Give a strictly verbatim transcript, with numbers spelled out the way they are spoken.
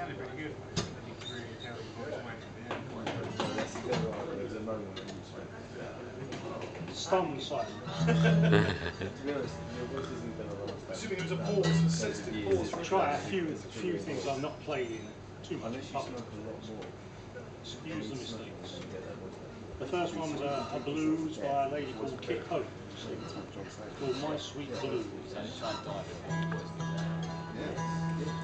sounded pretty good. I think you really tell your voice went at the There was a moment when you just went, Stunned silence. to be honest, your voice isn't going to last. Assuming it was a pause, a sensitive pause. I'll try a few, few things I've not played in too much Unless you public. smoke a lot more. Excuse the mistakes. The first one's a, a blues by a lady called Kit Hope. It's called My Sweet Blues. Yeah.